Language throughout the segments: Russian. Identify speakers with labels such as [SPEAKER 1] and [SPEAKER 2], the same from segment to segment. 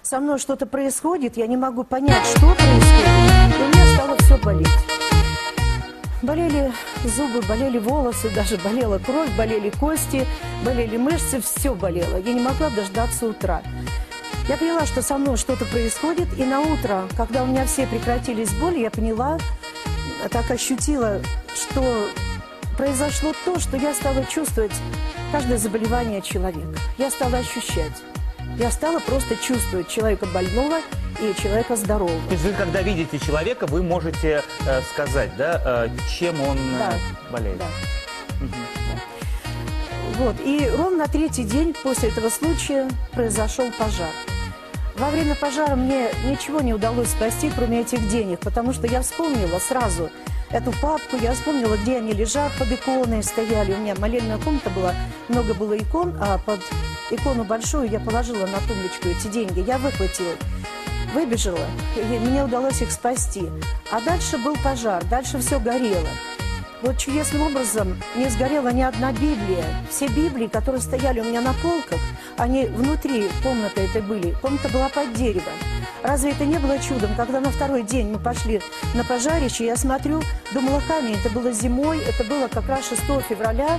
[SPEAKER 1] со мной что-то происходит, я не могу понять, что происходит, и у меня стало все болеть. Болели зубы, болели волосы, даже болела кровь, болели кости, болели мышцы, все болело. Я не могла дождаться утра. Я поняла, что со мной что-то происходит, и на утро, когда у меня все прекратились боли, я поняла, так ощутила, что произошло то, что я стала чувствовать каждое заболевание человека. Я стала ощущать. Я стала просто чувствовать человека больного и человека здорового.
[SPEAKER 2] То есть вы, когда видите человека, вы можете сказать, да, чем он болеет?
[SPEAKER 1] Да. Да. Вот. И ровно на третий день после этого случая произошел пожар. Во время пожара мне ничего не удалось спасти, кроме этих денег, потому что я вспомнила сразу эту папку, я вспомнила, где они лежат, под иконой стояли. У меня молельная комната была, много было икон, а под икону большую я положила на тумбочку эти деньги. Я выхватила, выбежала, и мне удалось их спасти. А дальше был пожар, дальше все горело. Вот чудесным образом не сгорела ни одна Библия. Все Библии, которые стояли у меня на полках, они внутри комнаты этой были. Комната была под дерево. Разве это не было чудом? Когда на второй день мы пошли на пожарище, я смотрю, думала, камень, это было зимой, это было как раз 6 февраля,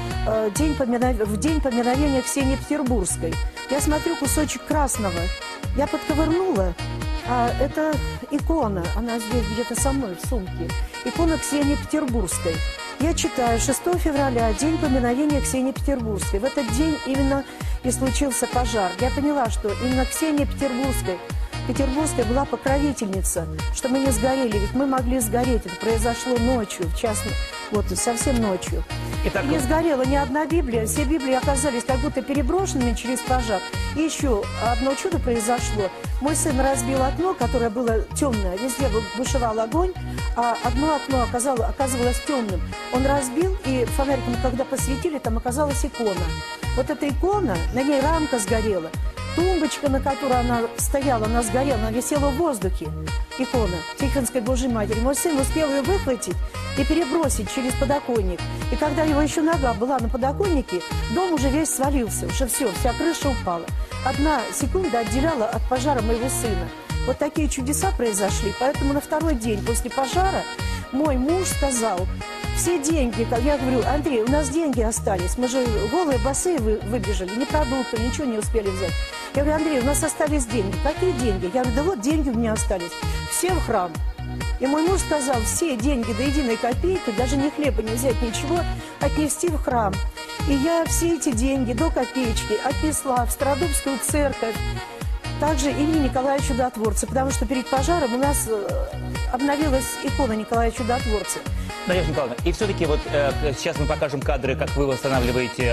[SPEAKER 1] в день поминовения Ксении Петербургской. Я смотрю, кусочек красного. Я подковырнула, а это икона, она здесь где-то со мной в сумке. Икона Ксении Петербургской. Я читаю, 6 февраля, день поминовения Ксении Петербургской. В этот день именно и случился пожар. Я поняла, что именно Ксения Петербургская была покровительница, что мы не сгорели, ведь мы могли сгореть. Это произошло ночью, в час, вот совсем ночью.
[SPEAKER 2] Итак,
[SPEAKER 1] и не сгорела ни одна Библия, все Библии оказались как будто переброшенными через пожар. И еще одно чудо произошло. Мой сын разбил окно, которое было темное, везде бушевал огонь, а одно окно оказывалось темным. Он разбил, и фонариком, когда посветили, там оказалась икона. Вот эта икона, на ней рамка сгорела. Тумбочка, на которой она стояла, она сгорела, она висела в воздухе. Икона Тихонской Божьей Матери. Мой сын успел ее выхватить и перебросить через подоконник. И когда его еще нога была на подоконнике, дом уже весь свалился, уже все, вся крыша упала. Одна секунда отделяла от пожара моего сына. Вот такие чудеса произошли. Поэтому на второй день после пожара мой муж сказал: все деньги, я говорю, Андрей, у нас деньги остались, мы же голые, босые выбежали, ни продукты, ничего не успели взять. Я говорю, Андрей, у нас остались деньги. Какие деньги? Я говорю, да вот деньги у меня остались. Все в храм. И мой муж сказал, все деньги до единой копейки, даже ни хлеба не взять, ничего, отнести в храм. И я все эти деньги до копеечки отнесла в Стародубскую церковь, также имени Николая Чудотворца, потому что перед пожаром у нас обновилась икона Николая Чудотворца.
[SPEAKER 2] Надежда Николаевна, и все-таки вот сейчас мы покажем кадры, как вы восстанавливаете,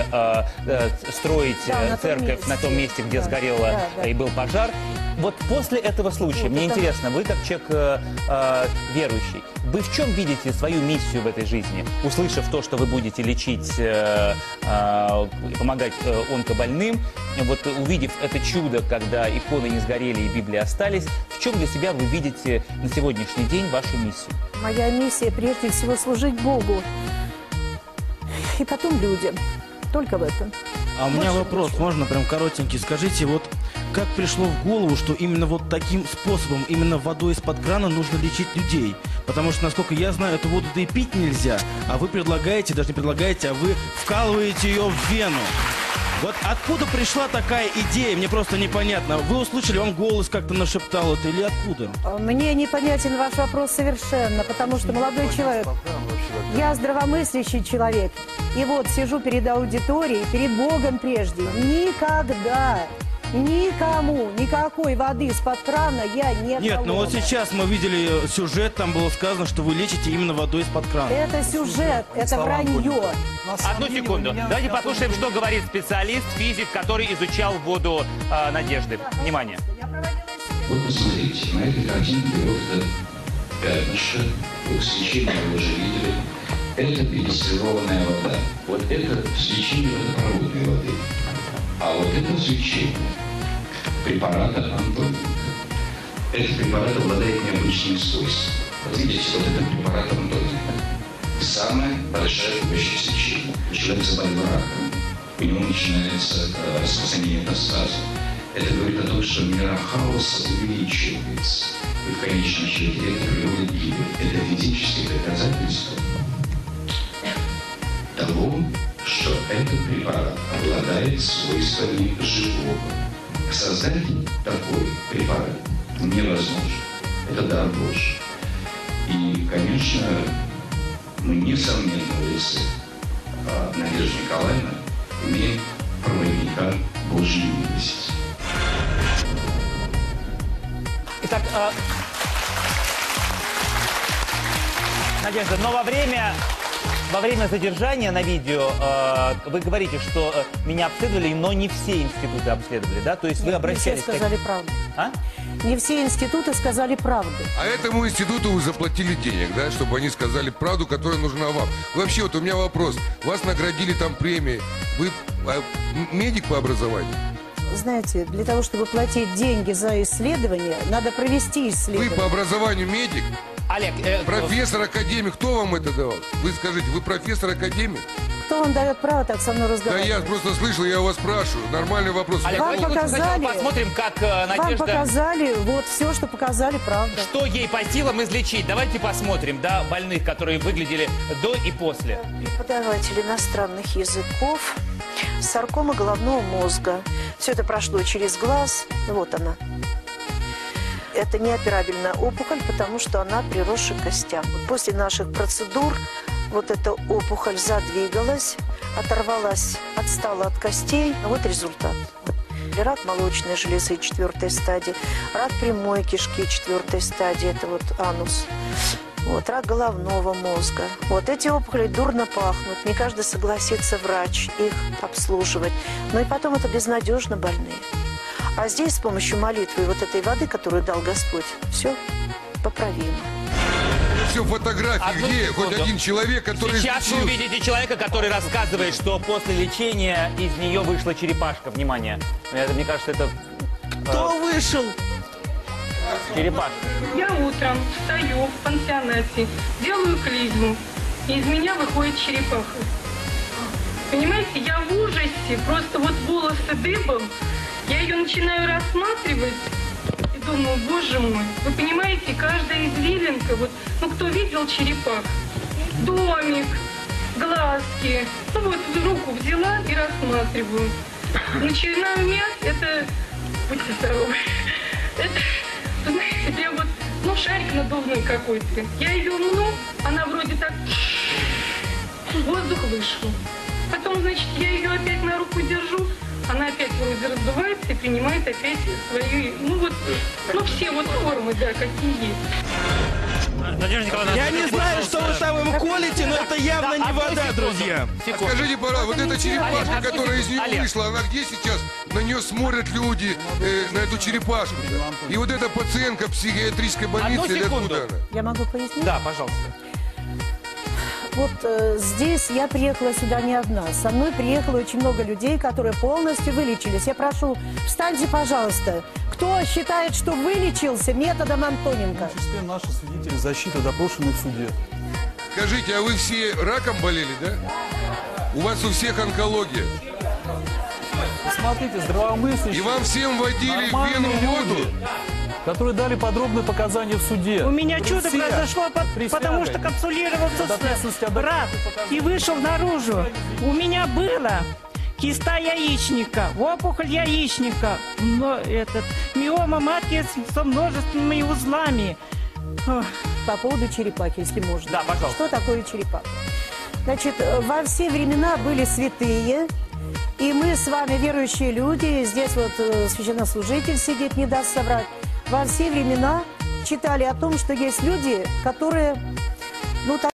[SPEAKER 2] строите церковь на том месте, где сгорело и был пожар. Вот после этого случая, вот мне интересно, вы как человек верующий, вы в чем видите свою миссию в этой жизни? Услышав то, что вы будете лечить и помогать онкобольным, вот увидев это чудо, когда иконы не сгорели и Библии остались, в чем для себя вы видите на сегодняшний день вашу миссию?
[SPEAKER 1] Моя миссия прежде всего служить Богу и потом людям. Только в этом.
[SPEAKER 3] А у меня вопрос, можно прям коротенький? Скажите, вот как пришло в голову, что именно вот таким способом, именно водой из-под крана нужно лечить людей? Потому что, насколько я знаю, эту воду-то и пить нельзя, а вы предлагаете, даже не предлагаете, а вы вкалываете ее в вену. Вот откуда пришла такая идея, мне просто непонятно. Вы услышали, вам голос как-то нашептал это или откуда?
[SPEAKER 1] Мне непонятен ваш вопрос совершенно, потому что, молодой человек, я здравомыслящий человек. И вот сижу перед аудиторией, перед Богом прежде. Никогда, никому, никакой воды из-под крана я не колола.
[SPEAKER 3] Нет, ну вот сейчас мы видели сюжет, там было сказано, что вы лечите именно водой из-под крана.
[SPEAKER 1] Это сюжет, это вранье.
[SPEAKER 2] Одну секунду. Давайте послушаем, что говорит специалист, физик, который изучал воду Надежды. Внимание.
[SPEAKER 4] Вот посмотрите, на этой картинке вот пятнышко, вы свечение вы уже видели. Это перестированная вода. Вот это свечение водопроводной воды. А вот это свечение препарата Антоника. Этот препарат обладает необычными свойствами. Вот видите, вот это препарат Антоника. Самая большая помощь свечения. Человек заболел раком, у него начинается распространение метастаза. Это говорит о том, что мера хаоса увеличивается. И в конечном счете это приводит к гибели. Это физические доказательства того, что этот препарат обладает свойствами живого. Создать такой препарат невозможно. Это дар Божий. И, конечно, мы, несомненно, в лице Надежды Николаевны имеем проводника Божьей милости.
[SPEAKER 2] Итак, Надежда, но во время задержания на видео вы говорите, что меня обследовали, но не все институты обследовали, да? То есть вы обращались...
[SPEAKER 1] Не все сказали правду.
[SPEAKER 2] А?
[SPEAKER 1] Не все институты сказали правду.
[SPEAKER 5] А этому институту вы заплатили денег, да, чтобы они сказали правду, которая нужна вам. Вообще, вот у меня вопрос. Вас наградили там премией. Вы медик по образованию?
[SPEAKER 1] Знаете, для того, чтобы платить деньги за исследование, надо провести исследование.
[SPEAKER 5] Вы по образованию медик?
[SPEAKER 2] Олег,
[SPEAKER 5] Профессор, академик, кто вам это давал? Вы скажите, вы профессор, академик?
[SPEAKER 1] Кто вам дает право так со мной
[SPEAKER 5] Да
[SPEAKER 1] разговаривать?
[SPEAKER 5] я просто слышал, я у вас спрашиваю. Нормальный вопрос.
[SPEAKER 2] Олег,
[SPEAKER 1] Вам
[SPEAKER 2] давайте
[SPEAKER 1] показали.
[SPEAKER 2] сначала посмотрим, как
[SPEAKER 1] Вам
[SPEAKER 2] Надежда...
[SPEAKER 1] показали, вот все, что показали, правда.
[SPEAKER 2] Что ей по силам излечить. Давайте посмотрим, да, больных, которые выглядели до и после.
[SPEAKER 1] Преподаватель иностранных языков, саркома головного мозга. Все это прошло через глаз. Вот она. Это неоперабельная опухоль, потому что она приросшая к костям. После наших процедур вот эта опухоль задвигалась, оторвалась, отстала от костей. Вот результат. Рак молочной железы 4-й стадии, рак прямой кишки 4-й стадии, это вот анус. Вот, рак головного мозга. Вот эти опухоли дурно пахнут. Не каждый согласится врач их обслуживать. Но и потом это безнадежно больные. А здесь с помощью молитвы и вот этой воды, которую дал Господь, все поправимо.
[SPEAKER 5] Все фотографии, где хоть один человек, который...
[SPEAKER 2] Сейчас вы увидите человека, который рассказывает, что после лечения из нее вышла черепашка. Внимание. Мне кажется, это...
[SPEAKER 3] Кто вышел?
[SPEAKER 2] Черепашка.
[SPEAKER 6] Я утром встаю в пансионате, делаю клизму, и из меня выходит черепаха. Понимаете, я в ужасе, просто вот волосы дыбом, я ее начинаю рассматривать и думаю, боже мой, вы понимаете, каждая извилинка, вот, ну кто видел черепах? Домик, глазки, ну вот руку взяла и рассматриваю. Начинаю мять, это, будьте здоровы, это, знаете, прям вот, ну шарик надувной какой-то. Я ее мну, она вроде так, воздух вышел. Потом, значит, я ее опять на руку держу, она опять вроде раздувается и принимает опять свои, ну вот, ну все вот формы, да, какие есть.
[SPEAKER 2] Надежда Николаевна,
[SPEAKER 3] Я не знаю, что вы там им колите, но это явно не вода, друзья.
[SPEAKER 5] Скажите, пожалуйста, вот эта черепашка,
[SPEAKER 2] Олег,
[SPEAKER 5] которая из нее
[SPEAKER 2] Олег.
[SPEAKER 5] вышла, она где сейчас? На нее смотрят люди, на эту черепашку. И вот эта пациентка психиатрической больницы,
[SPEAKER 2] Одну
[SPEAKER 5] или
[SPEAKER 2] секунду.
[SPEAKER 5] откуда она?
[SPEAKER 1] Я могу пояснить?
[SPEAKER 2] Да, пожалуйста.
[SPEAKER 1] Вот здесь я приехала сюда не одна. Со мной приехало очень много людей, которые полностью вылечились. Я прошу, встаньте, пожалуйста. Кто считает, что вылечился методом Антоненко?
[SPEAKER 7] В том числе наши свидетели защиты, допрошенные в суде.
[SPEAKER 5] Скажите, а вы все раком болели, да? У вас у всех онкология.
[SPEAKER 7] Посмотрите, здравомыслящие,
[SPEAKER 5] И вам всем вводили в
[SPEAKER 7] нормальные
[SPEAKER 5] вену воду.
[SPEAKER 7] люди, которые дали подробные показания в суде.
[SPEAKER 8] У меня чудо
[SPEAKER 7] Все.
[SPEAKER 8] произошло, потому что капсулировался брат и вышел наружу. У меня было киста яичника, опухоль яичника, но миома матки со множественными узлами. Ох.
[SPEAKER 1] По поводу черепахи, если можно.
[SPEAKER 2] Да, пожалуйста.
[SPEAKER 1] Что такое черепаха? Значит, во все времена были святые, и мы с вами верующие люди, здесь вот священнослужитель сидит, не даст соврать, во все времена читали о том, что есть люди, которые, ну,